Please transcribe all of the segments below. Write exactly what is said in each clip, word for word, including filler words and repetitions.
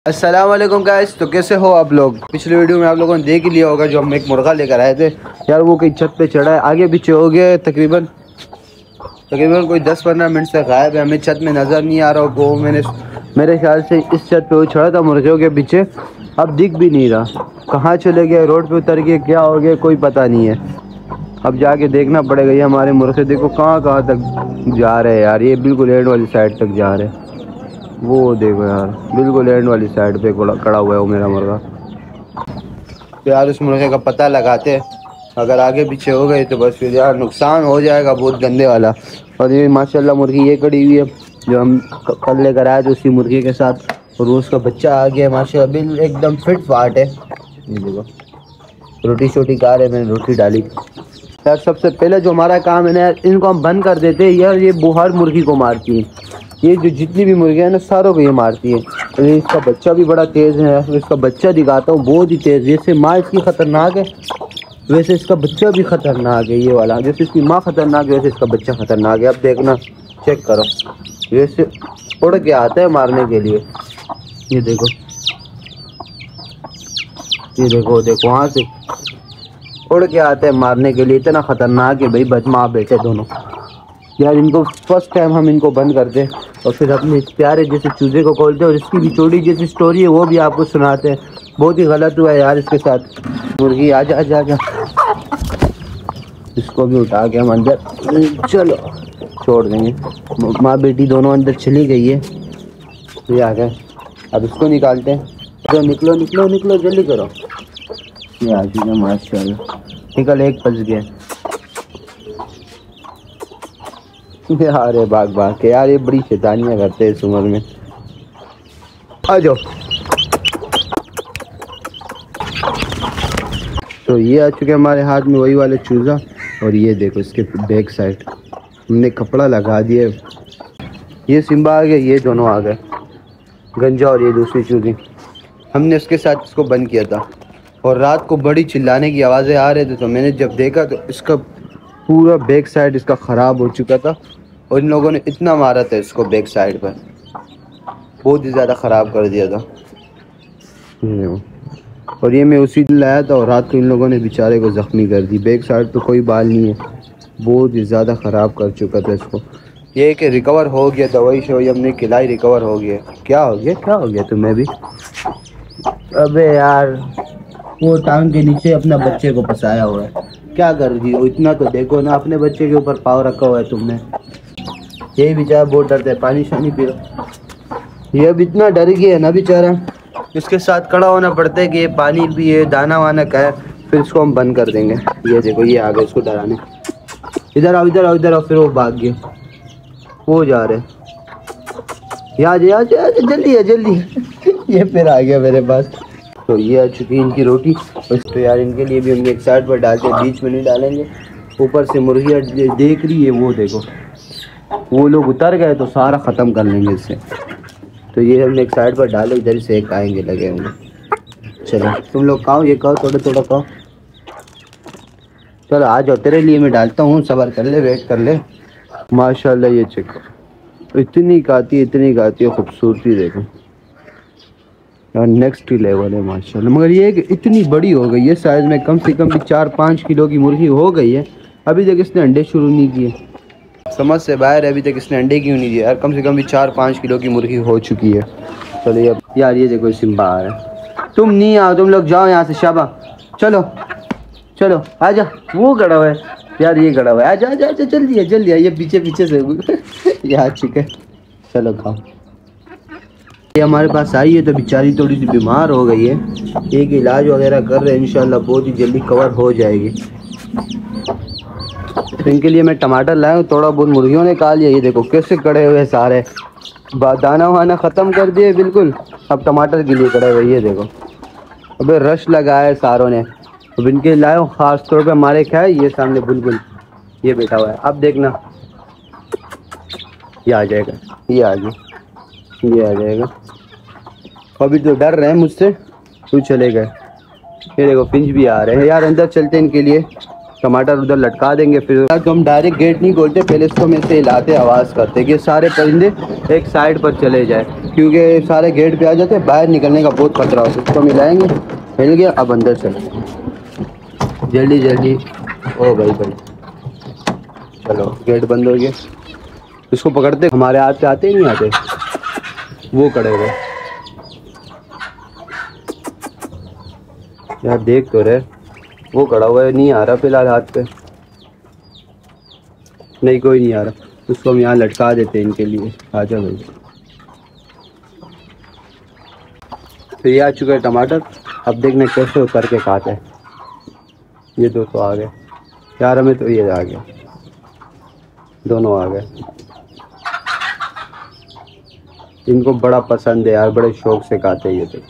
अस्सलाम वालेकुम गाइस। तो कैसे हो आप लोग। पिछले वीडियो में आप लोगों ने देख ही लिया होगा जो हम एक मुर्गा लेकर आए थे यार। वो कहीं छत पे चढ़ा है, आगे पीछे हो गया तकरीबन तकरीबन कोई दस पंद्रह मिनट से गायब है। हमें छत में नज़र नहीं आ रहा वो। मैंने मेरे ख्याल से इस छत पे वो चढ़ा था मुर्गियों के पीछे, अब दिख भी नहीं रहा। कहाँ चले गए, रोड पे उतर गए, क्या हो गया कोई पता नहीं है। अब जाके देखना पड़ेगा। ये हमारे मुर्गे देखो कहाँ कहाँ तक जा रहे हैं यार। ये बिल्कुल एंड वाली साइड तक जा रहे हैं। वो देखो यार बिल्कुल एंड वाली साइड पे खड़ा हुआ है वो मेरा मुर्गा। तो यार उस मुर्गे का पता लगाते हैं, अगर आगे पीछे हो गए तो बस फिर यार नुकसान हो जाएगा बहुत गंदे वाला। और ये माशाल्लाह मुर्गी ये खड़ी हुई है जो हम कल लेकर आए थे उसी मुर्गी के साथ, और वो उसका बच्चा आ गया माशाल्लाह बिल्कुल एकदम फिट फाट है। ये देखो रोटी शोटी खा रहे, मैंने रोटी डाली। यार सबसे पहले जो हमारा काम है ना यार, इनको हम बंद कर देते हैं यार। ये बुहार मुर्गी को मारती है, ये जो जितनी भी मुर्गियाँ हैं ना सारों को ये मारती है। तो इसका बच्चा भी बड़ा तेज़ है। तो इसका बच्चा दिखाता हूँ, बहुत ही तेज़। जैसे माँ इसकी ख़तरनाक है वैसे इसका बच्चा भी ख़तरनाक है। ये वाला जैसे इसकी माँ ख़तरनाक है वैसे इसका बच्चा ख़तरनाक है। अब देखना, चेक करो, वैसे उड़ के आता है मारने के लिए। ये देखो ये देखो देखो वहाँ से उड़ के आते हैं मारने के लिए। इतना ख़तरनाक है भाई बच माँ बेटे दोनों। यार इनको फर्स्ट टाइम हम इनको बंद करते और फिर अपने प्यारे जैसे चूजे को खोलते और इसकी भी छोटी जैसी स्टोरी है वो भी आपको सुनाते हैं। बहुत ही गलत हुआ है यार इसके साथ। मुर्गी आजा आजा आजा, इसको भी उठा के हम अंदर चलो छोड़ देंगे। माँ बेटी दोनों अंदर चली गई है। ये आ गए, अब इसको निकालते हैं। तो निकलो निकलो निकलो जल्दी करो। ये आ गया माशाल्लाह, निकल एक फंस गया। अरे भाग भाग के यार, ये बड़ी शैतानियाँ करते हैं इस उम्र में। आ जाओ। तो ये आ चुके हमारे हाथ में वही वाले चूज़ा, और ये देखो इसके बैक साइड हमने कपड़ा लगा दिया। ये सिम्बा आ गया, ये दोनों आ गए, गंजा और ये दूसरी चूज़ी। हमने उसके साथ इसको बंद किया था और रात को बड़ी चिल्लाने की आवाज़ें आ रहे थे। तो मैंने जब देखा तो इसका पूरा बैक साइड इसका ख़राब हो चुका था और इन लोगों ने इतना मारा था इसको बैक साइड पर, बहुत ही ज़्यादा ख़राब कर दिया था। और ये मैं उसी दिन लाया था और रात को इन लोगों ने बेचारे को ज़ख्मी कर दी। बैक साइड पे कोई बाल नहीं है, बहुत ही ज़्यादा ख़राब कर चुका था इसको। ये कि रिकवर हो गया, दवाई शवाई हमने खिलाई, रिकवर हो गया। क्या हो गया क्या हो गया तुम्हें भी। अबे यार वो टांग के नीचे अपना बच्चे को फंसाया हुआ है, क्या कर रही हो। इतना तो देखो ना, अपने बच्चे के ऊपर पाव रखा हुआ है तुमने। ये बेचारा बहुत डरता है, पानी शानी पी लो। ये अब इतना डर गया है ना बेचारा, इसके साथ खड़ा होना पड़ता है कि ये पानी पिए, दाना वाना खाए, फिर इसको हम बंद कर देंगे। ये देखो ये आ गए इसको डराने। इधर आओ इधर आओ इधर आओ। फिर वो भाग गए, वो जा रहे। यहाँ जा जल्दी है जल्दी ये फिर आ गया मेरे पास। तो ये आ चुकी है इनकी रोटी। तो यार इनके लिए भी हम एक साइड पर डालते हैं, बीच में नहीं डालेंगे। ऊपर से मुर्गियाँ देख रही है, वो देखो वो लोग उतर गए तो सारा ख़त्म कर लेंगे इससे। तो ये हमने एक साइड पर डाले, इधर से एक आएंगे लगे होंगे। चलो तुम लोग खाओ, ये खाओ, थोड़ा थोड़ा खाओ। चलो आ जाओ, तेरे लिए मैं डालता हूँ, सब्र कर ले, वेट कर ले। माशाल्लाह ये चेक करो, इतनी खाती है इतनी खाती है, खूबसूरती देखो यार नेक्स्ट लेवल है माशाल्लाह। मगर ये कि इतनी बड़ी हो गई है साइज़ में, कम से कम भी चार पाँच किलो की मुर्गी हो गई है। अभी तक इसने अंडे शुरू नहीं किए, समझ से बाहर है। अभी तक इसने अंडे क्यों नहीं दिए यार, कम से कम भी चार पाँच किलो की मुर्गी हो चुकी है। चलिए अब यार ये देखो सिम्बा आ रहा है। तुम नहीं आओ, तुम लोग जाओ यहाँ से। शाबा चलो चलो आजा। वो गड़ा हुआ है यार, ये गड़ा हुआ है। आजा आजा आजा जल्दी है जल्दी है। ये पीछे पीछे से ये आ चुका है। चलो खाओ। ये हमारे पास आई है तो बेचारी थोड़ी सी बीमार हो गई है, एक इलाज वगैरह कर रहे हैं, इंशाल्लाह बहुत ही जल्दी कवर हो जाएगी। तो इनके लिए मैं टमाटर लाया हूँ, थोड़ा बहुत मुर्गियों ने खा लिया। ये देखो कैसे खड़े हुए सारे, दाना वाना ख़त्म कर दिए बिल्कुल, अब टमाटर के लिए खड़े हुए। ये देखो अबे रश लगा है सारों ने। अब इनके लाए हूँ ख़ास तौर पे हमारे क्या है, ये सामने बुलबुल ये बैठा हुआ है। अब देखना ये आ जाएगा, ये आ गया, ये आ जाएगा। अभी तो डर रहे हैं मुझसे, तो चले गए। ये देखो पिंच भी आ रहे हैं यार, अंदर चलते हैं इनके लिए। टमाटर उधर लटका देंगे। फिर तो हम डायरेक्ट गेट नहीं खोलते, पहले इसको में से हिलाते आवाज़ करते कि सारे परिंदे एक साइड पर चले जाए, क्योंकि सारे गेट पे आ जाते हैं, बाहर निकलने का बहुत खतरा होता है। इसको मिलाएंगे, हिल गया, अब अंदर चले जल्दी जल्दी। ओ भाई भाई चलो, गेट बंद हो गया। इसको पकड़ते, हमारे हाथ पे आते ही नहीं आते, वो खड़े हुए यार, देख तो रहे, वो खड़ा हुआ है, नहीं आ रहा फिलहाल हाथ पे, नहीं कोई नहीं आ रहा। उसको हम यहाँ लटका देते हैं इनके लिए। आ जाओ भाई। तो ये आ चुका है टमाटर, अब देखने कैसे उतर के खाते हैं। ये दो तो आ गए यार, हमें तो ये आ गया, दोनों आ गए। इनको बड़ा पसंद है यार, बड़े शौक से खाते हैं ये तो।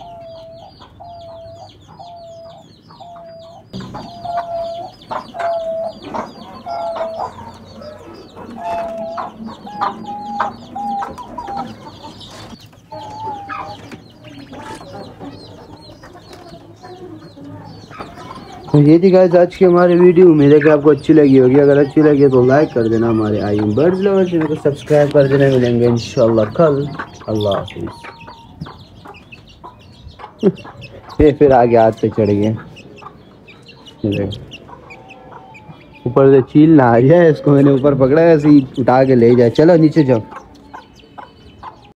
तो ये थी गाइस आज की हमारी वीडियो। उम्मीद है कि आपको अच्छी लगी होगी। अगर अच्छी लगी तो लाइक कर देना, हमारे I M birds lover channel को सब्सक्राइब कर देना। मिलेंगे इंशाल्लाह कल। अल्लाह हाफिज़। ये फिर आगे हाथ पे चढ़ गए, ऊपर से चील ना आ जाए, इसको मैंने ऊपर पकड़ा है, ऐसे ही उठा के ले जाए। चलो नीचे जाओ।